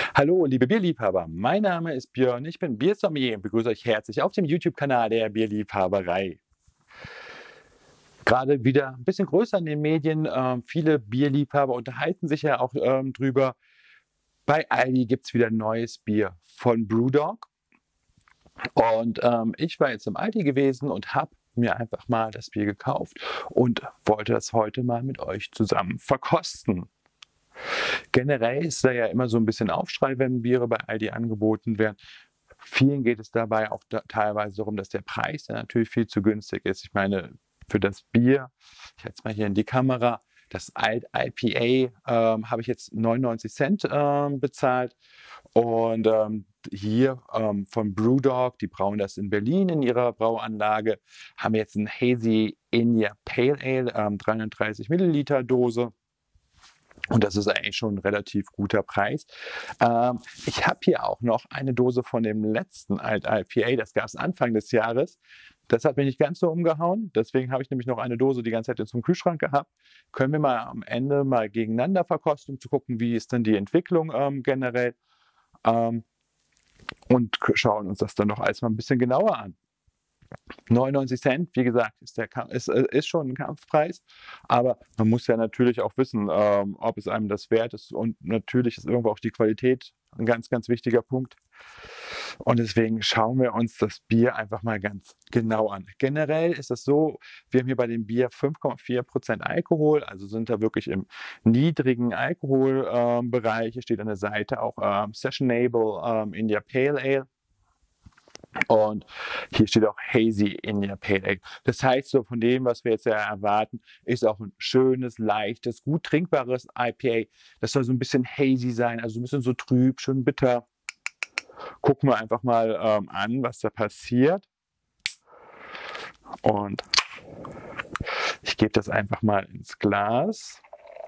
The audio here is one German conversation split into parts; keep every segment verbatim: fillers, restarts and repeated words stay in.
Hallo, liebe Bierliebhaber, mein Name ist Björn, ich bin Biersommelier und begrüße euch herzlich auf dem YouTube-Kanal der Bierliebhaberei. Gerade wieder ein bisschen größer in den Medien, ähm, viele Bierliebhaber unterhalten sich ja auch ähm, drüber. Bei Aldi gibt es wieder neues Bier von Brewdog und ähm, ich war jetzt im Aldi gewesen und habe mir einfach mal das Bier gekauft und wollte das heute mal mit euch zusammen verkosten. Generell ist da ja immer so ein bisschen Aufschrei, wenn Biere bei Aldi angeboten werden. Vielen geht es dabei auch da teilweise darum, dass der Preis ja natürlich viel zu günstig ist. Ich meine, für das Bier, ich halte es mal hier in die Kamera, das Alt I P A ähm, habe ich jetzt neunundneunzig Cent ähm, bezahlt. Und ähm, hier ähm, von Brewdog, die brauen das in Berlin in ihrer Brauanlage, haben jetzt ein Hazy India Pale Ale, ähm, dreihundertdreißig Milliliter Dose. Und das ist eigentlich schon ein relativ guter Preis. Ähm, ich habe hier auch noch eine Dose von dem letzten Alt I P A, das gab es Anfang des Jahres. Das hat mich nicht ganz so umgehauen. Deswegen habe ich nämlich noch eine Dose die ganze Zeit jetzt im Kühlschrank gehabt. Können wir mal am Ende mal gegeneinander verkosten, um zu gucken, wie ist denn die Entwicklung ähm, generell. Ähm, und schauen uns das dann noch alles mal ein bisschen genauer an. neunundneunzig Cent, wie gesagt, ist, der, ist, ist schon ein Kampfpreis, aber man muss ja natürlich auch wissen, ähm, ob es einem das wert ist, und natürlich ist irgendwo auch die Qualität ein ganz, ganz wichtiger Punkt. Und deswegen schauen wir uns das Bier einfach mal ganz genau an. Generell ist es so, wir haben hier bei dem Bier fünf Komma vier Prozent Alkohol, also sind da wirklich im niedrigen Alkoholbereich. Ähm, Hier steht an der Seite auch ähm, Sessionable ähm, India Pale Ale. Und hier steht auch Hazy India Pale Ale. Das heißt, so von dem, was wir jetzt ja erwarten, ist auch ein schönes, leichtes, gut trinkbares I P A. Das soll so ein bisschen hazy sein, also ein bisschen so trüb, schön bitter. Gucken wir einfach mal ähm, an, was da passiert. Und ich gebe das einfach mal ins Glas.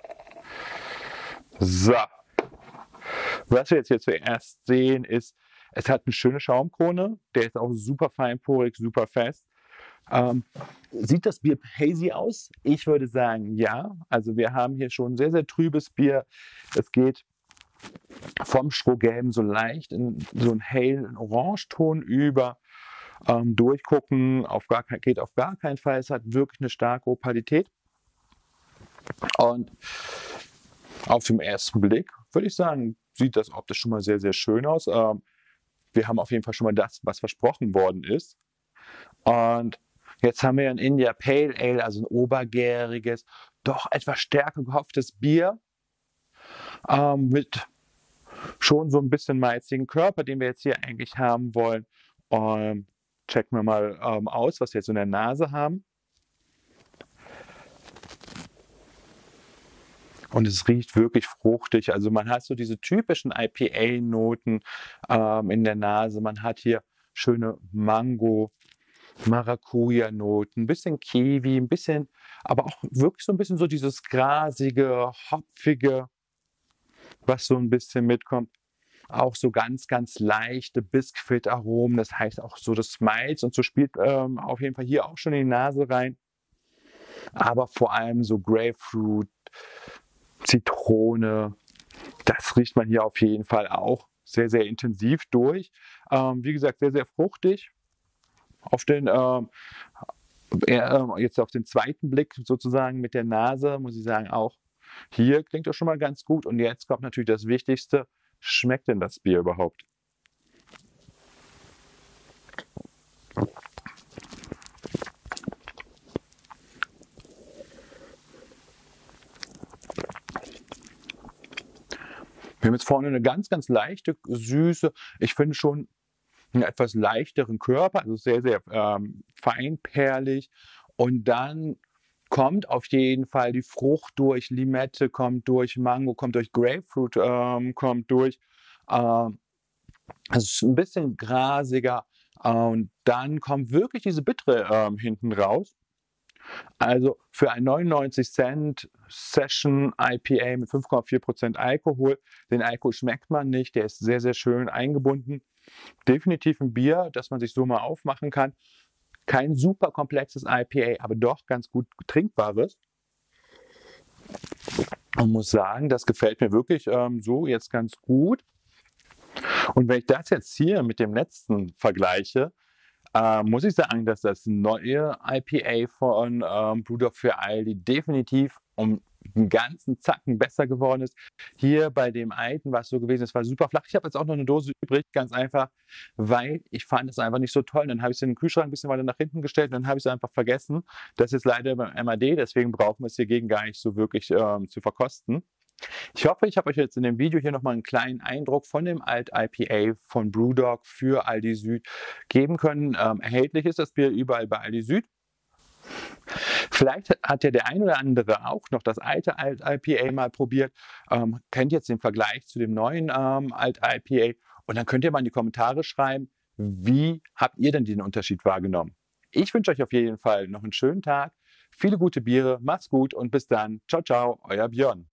So. Was wir jetzt hier zuerst sehen, ist, es hat eine schöne Schaumkrone, der ist auch super feinporig, super fest. Ähm, sieht das Bier hazy aus? Ich würde sagen, ja. Also wir haben hier schon sehr, sehr trübes Bier. Es geht vom Strohgelben so leicht in so einen hellen Orangeton über. Ähm, durchgucken auf gar kein, geht auf gar keinen Fall. Es hat wirklich eine starke Opalität. Und auf den ersten Blick würde ich sagen, sieht das optisch schon mal sehr, sehr schön aus. Ähm, Wir haben auf jeden Fall schon mal das, was versprochen worden ist. Und jetzt haben wir ein India Pale Ale, also ein obergäriges, doch etwas stärker gehopftes Bier ähm, mit schon so ein bisschen malzigen Körper, den wir jetzt hier eigentlich haben wollen. Und checken wir mal ähm, aus, was wir jetzt in der Nase haben. Und es riecht wirklich fruchtig. Also man hat so diese typischen I P A-Noten ähm, in der Nase. Man hat hier schöne Mango, Maracuja-Noten, ein bisschen Kiwi, ein bisschen, aber auch wirklich so ein bisschen so dieses grasige, hopfige, was so ein bisschen mitkommt. Auch so ganz, ganz leichte Biskuitaromen. Das heißt auch so das Malz und so spielt ähm, auf jeden Fall hier auch schon in die Nase rein. Aber vor allem so Grapefruit, Zitrone, das riecht man hier auf jeden Fall auch sehr, sehr intensiv durch. Ähm, wie gesagt, sehr, sehr fruchtig. Auf den, ähm, äh, jetzt auf den zweiten Blick sozusagen mit der Nase, muss ich sagen, auch hier klingt das schon mal ganz gut. Und jetzt kommt natürlich das Wichtigste: Schmeckt denn das Bier überhaupt? Wir haben jetzt vorne eine ganz, ganz leichte Süße. Ich finde schon einen etwas leichteren Körper, also sehr, sehr ähm, feinperlig. Und dann kommt auf jeden Fall die Frucht durch, Limette kommt durch, Mango kommt durch, Grapefruit ähm, kommt durch. Ähm, es ist ein bisschen grasiger. Äh, und dann kommt wirklich diese Bittere ähm, hinten raus. Also für ein neunundneunzig Cent Session I P A mit fünf Komma vier Prozent Alkohol, den Alkohol schmeckt man nicht, der ist sehr, sehr schön eingebunden. Definitiv ein Bier, das man sich so mal aufmachen kann. Kein super komplexes I P A, aber doch ganz gut trinkbares. Und muss sagen, das gefällt mir wirklich ähm, so jetzt ganz gut. Und wenn ich das jetzt hier mit dem letzten vergleiche, äh, muss ich sagen, dass das neue I P A von ähm, Brewdog für Aldi definitiv um einen ganzen Zacken besser geworden ist. Hier bei dem alten war es so gewesen, es war super flach. Ich habe jetzt auch noch eine Dose übrig, ganz einfach, weil ich fand es einfach nicht so toll. Und dann habe ich es in den Kühlschrank ein bisschen weiter nach hinten gestellt und dann habe ich es einfach vergessen. Das ist leider beim M A D, deswegen brauchen wir es hiergegen gar nicht so wirklich ähm, zu verkosten. Ich hoffe, ich habe euch jetzt in dem Video hier nochmal einen kleinen Eindruck von dem Alt-I P A von Brewdog für Aldi Süd geben können. Ähm, erhältlich ist das Bier überall bei Aldi Süd. Vielleicht hat ja der ein oder andere auch noch das alte Alt-I P A mal probiert, ähm, kennt jetzt den Vergleich zu dem neuen ähm, Alt-I P A und dann könnt ihr mal in die Kommentare schreiben, wie habt ihr denn den Unterschied wahrgenommen? Ich wünsche euch auf jeden Fall noch einen schönen Tag, viele gute Biere, macht's gut und bis dann. Ciao, ciao, euer Björn.